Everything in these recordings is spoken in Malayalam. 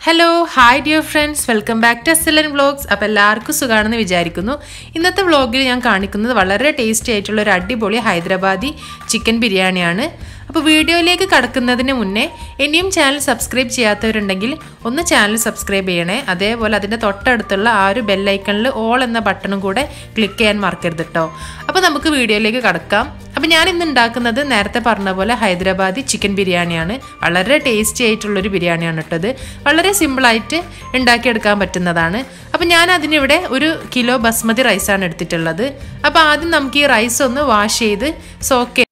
Hello, hi dear friends, welcome back to Excellent Vlogs. അപ്പോൾ എല്ലാവർക്കും സുഖാണെന്ന് വിചാരിക്കുന്നു. ഇന്നത്തെ വ്ലോഗിൽ ഞാൻ കാണിക്കുന്നത് വളരെ ടേസ്റ്റി ആയിട്ടുള്ള ഒരു അടിപൊളി ഹൈദരാബാദി ചിക്കൻ ബിരിയാണിയാണ്. അപ്പോൾ വീഡിയോയിലേക്ക് കടക്കുന്നതിന് മുന്നേ ഇനിയും ചാനൽ സബ്സ്ക്രൈബ് ചെയ്യാത്തവരുണ്ടെങ്കിൽ ഒന്ന് ചാനൽ സബ്സ്ക്രൈബ് ചെയ്യണേ. അതേപോലെ അതിന്റെ തൊട്ടടുത്തുള്ള ആ ഒരു ബെൽ ഐക്കണിൽ ഓൾ എന്ന ബട്ടണും കൂടെ ക്ലിക്ക് ചെയ്യാൻ മറക്കരുത് ട്ടോ. അപ്പോൾ നമുക്ക് വീഡിയോയിലേക്ക് കടക്കാം. അപ്പോൾ ഞാൻ ഇന്ന് ഉണ്ടാക്കുന്നത് നേരത്തെ പറഞ്ഞ പോലെ ഹൈദരാബാദി ചിക്കൻ ബിരിയാണിയാണ്. വളരെ ടേസ്റ്റി ആയിട്ടുള്ള ഒരു ബിരിയാണിയാണ് ട്ടോ. ഇത് വളരെ സിമ്പിൾ ആയിട്ട് ഉണ്ടാക്കിയെടുക്കാൻ പറ്റുന്നതാണ്. അപ്പോൾ ഞാൻ അതിനിവിടെ 1 കിലോ ബസ്മതി റൈസ് ആണ് എടുത്തിട്ടുള്ളത്. അപ്പോൾ ആദ്യം നമുക്ക് ഈ റൈസ് ഒന്ന് വാഷ് ചെയ്ത് സോക്ക്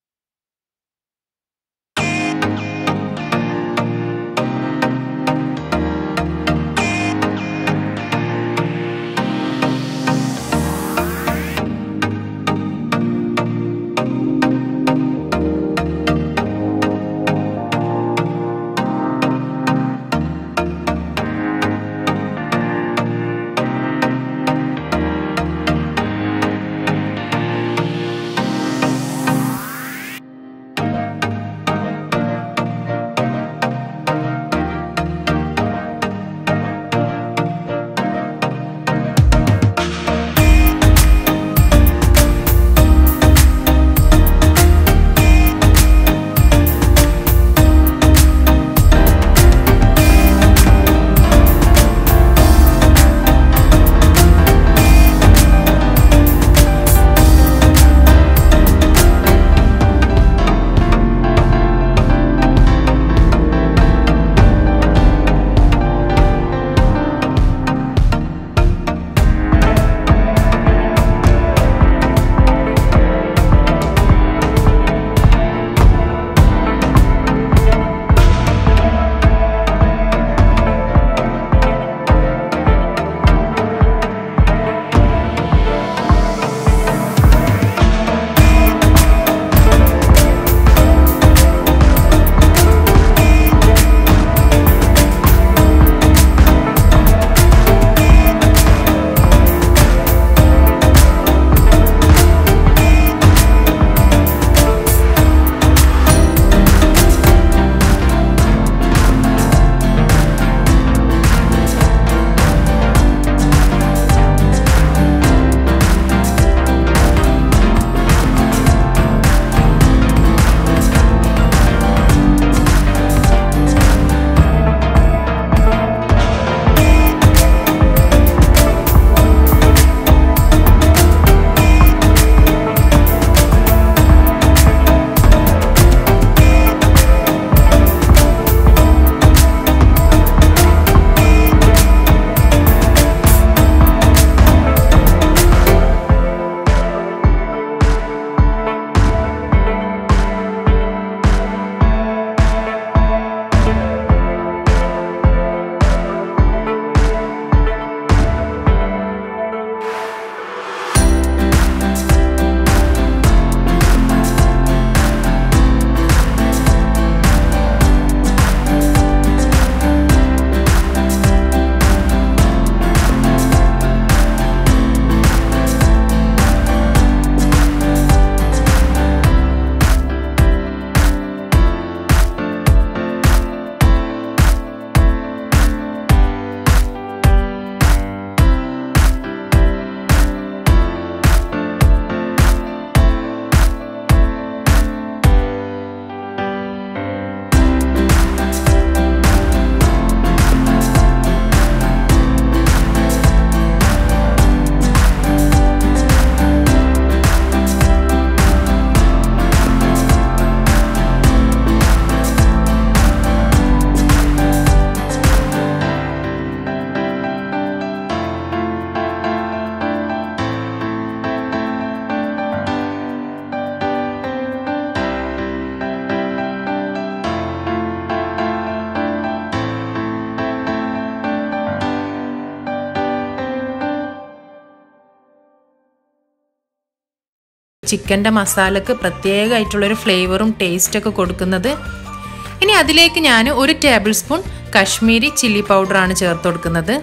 ചിക്കൻ്റെ മസാലക്ക് പ്രത്യേകമായിട്ടുള്ളൊരു ഫ്ലേവറും ടേസ്റ്റൊക്കെ കൊടുക്കുന്നത്. ഇനി അതിലേക്ക് ഞാൻ 1 ടേബിൾ സ്പൂൺ കശ്മീരി ചില്ലി പൗഡറാണ് ചേർത്ത് കൊടുക്കുന്നത്.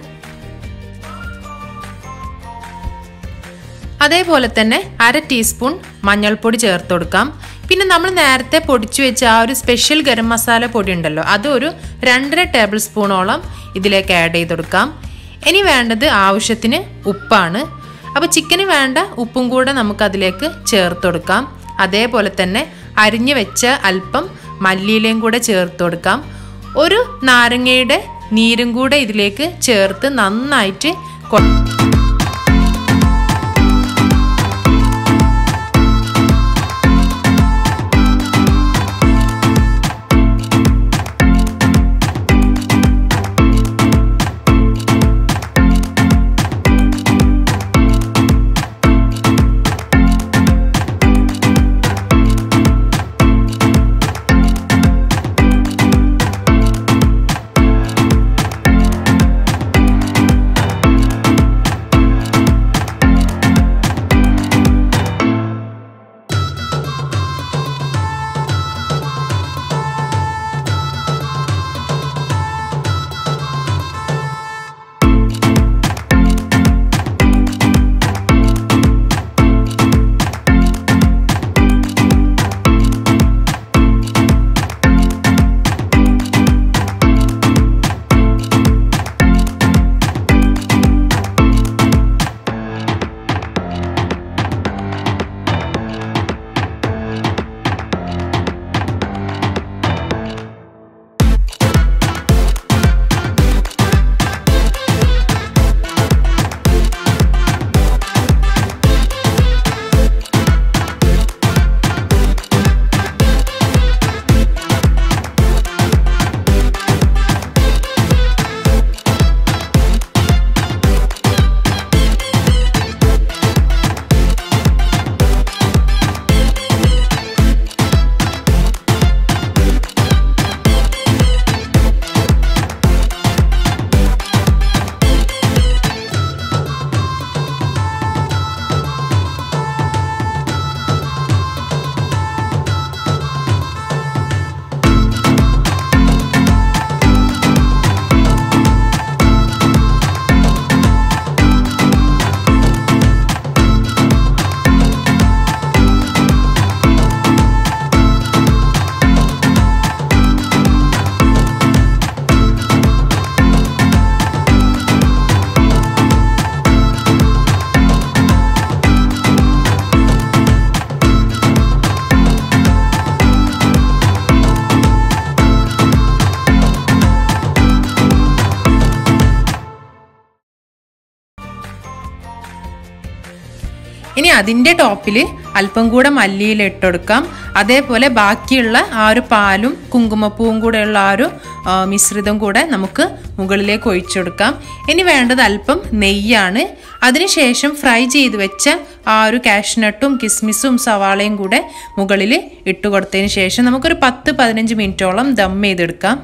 അതേപോലെ തന്നെ 1/2 ടീസ്പൂൺ മഞ്ഞൾപ്പൊടി ചേർത്ത് കൊടുക്കാം. പിന്നെ നമ്മൾ നേരത്തെ പൊടിച്ചു വെച്ച ആ ഒരു സ്പെഷ്യൽ ഗരം മസാല പൊടി ഉണ്ടല്ലോ, അത് ഒരു 2.5 ടേബിൾ സ്പൂണോളം ഇതിലേക്ക് ആഡ് ചെയ്ത് കൊടുക്കാം. ഇനി വേണ്ടത് ആവശ്യത്തിന് ഉപ്പാണ്. അപ്പോൾ ചിക്കന് വേണ്ട ഉപ്പും കൂടെ നമുക്കതിലേക്ക് ചേർത്ത് കൊടുക്കാം. അതേപോലെ തന്നെ അരിഞ്ഞു വെച്ച അല്പം മല്ലിയിലയും കൂടെ ചേർത്ത് കൊടുക്കാം. ഒരു നാരങ്ങയുടെ നീരും കൂടെ ഇതിലേക്ക് ചേർത്ത് നന്നായിട്ട് ഇനി അതിൻ്റെ ടോപ്പിൽ അല്പം കൂടെ മല്ലിയില ഇട്ടുകൊടുക്കാം. അതേപോലെ ബാക്കിയുള്ള ആ ഒരു പാലും കുങ്കുമപ്പൂവും കൂടെയുള്ള ആ ഒരു മിശ്രിതം കൂടെ നമുക്ക് മുകളിലേക്ക് ഒഴിച്ചെടുക്കാം. ഇനി വേണ്ടത് അല്പം നെയ്യാണ്. അതിനുശേഷം ഫ്രൈ ചെയ്ത് വെച്ച ആ ഒരു കാഷ്നട്ടും കിസ്മിസും സവാളയും കൂടെ മുകളിൽ ഇട്ട് കൊടുത്തതിന് ശേഷം നമുക്കൊരു 10-15 മിനിറ്റോളം ദം ചെയ്തെടുക്കാം.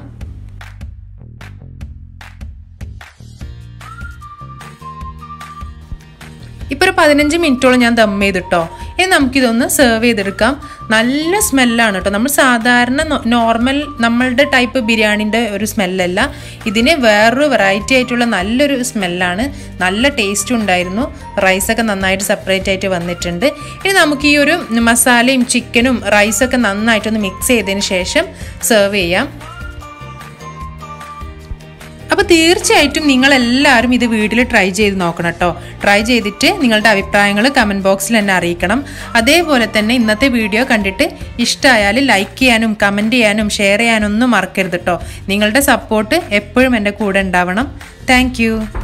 ഇപ്പോൾ ഒരു 15 മിനിറ്റോളം ഞാൻ ദം ചെയ്തിട്ടോ. ഇനി നമുക്കിതൊന്ന് സെർവ് ചെയ്തെടുക്കാം. നല്ല സ്മെല്ലാണ് കേട്ടോ. നമ്മൾ സാധാരണ നോർമൽ നമ്മളുടെ ടൈപ്പ് ബിരിയാണിൻ്റെ ഒരു സ്മെല്ലല്ല, ഇതിന് വേറൊരു വെറൈറ്റി ആയിട്ടുള്ള നല്ലൊരു സ്മെല്ലാണ്. നല്ല ടേസ്റ്റും ഉണ്ടായിരുന്നു. റൈസൊക്കെ നന്നായിട്ട് സെപ്പറേറ്റ് ആയിട്ട് വന്നിട്ടുണ്ട്. ഇനി നമുക്ക് ഈ ഒരു മസാലയും ചിക്കനും റൈസൊക്കെ നന്നായിട്ടൊന്ന് മിക്സ് ചെയ്തതിന് ശേഷം സെർവ് ചെയ്യാം. അപ്പോൾ തീർച്ചയായിട്ടും നിങ്ങളെല്ലാവരും ഇത് വീട്ടിൽ ട്രൈ ചെയ്ത് നോക്കണം കേട്ടോ. ട്രൈ ചെയ്തിട്ട് നിങ്ങളുടെ അഭിപ്രായങ്ങൾ കമൻറ്റ് ബോക്സിൽ എന്നെ അറിയിക്കണം. അതേപോലെ തന്നെ ഇന്നത്തെ വീഡിയോ കണ്ടിട്ട് ഇഷ്ടമായാൽ ലൈക്ക് ചെയ്യാനും കമൻറ്റ് ചെയ്യാനും ഷെയർ ചെയ്യാനൊന്നും മറക്കരുത് കേട്ടോ. നിങ്ങളുടെ സപ്പോർട്ട് എപ്പോഴും എൻ്റെ കൂടെ ഉണ്ടാവണം. താങ്ക്